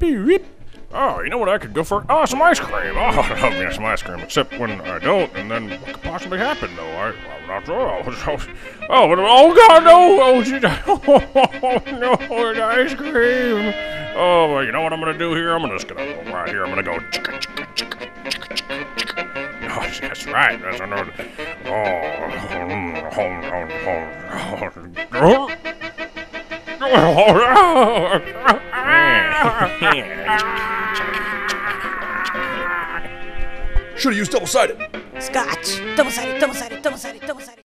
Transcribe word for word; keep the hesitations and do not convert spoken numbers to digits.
beep. Oh, you know what I could go for? Oh, some ice cream. Oh, I love me some ice cream. Except when I don't, and then what could possibly happen, though? I, I'm not sure. Oh, oh, but, oh God, no! Oh, she, oh no, it's ice cream. Oh, well, you know what I'm gonna do here? I'm just gonna go right here. I'm gonna go. Chicka, chicka, chicka, chicka, chicka, chicka. Oh, that's right. That's another. Oh, Should've used double-sided. Scotch. Double-sided, double-sided, double-sided, double-sided.